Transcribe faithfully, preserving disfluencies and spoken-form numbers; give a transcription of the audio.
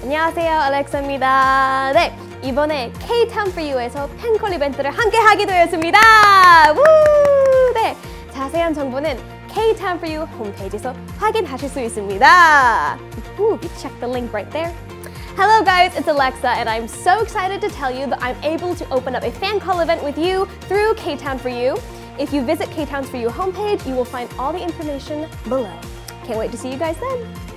안녕하세요, 알렉사입니다. 네, 이번에 K-Town for You에서 팬콜 이벤트를 함께 하게 되었습니다. 우! 네, 자세한 정보는 K-Town for You 홈페이지에서 확인하실 수 있습니다. Ooh, you check the link right there. Hello guys, it's Alexa and I'm so excited to tell you that I'm able to open up a fan call event with you through K-Town for You. If you visit K-Town for You homepage, you will find all the information below. Can't wait to see you guys then.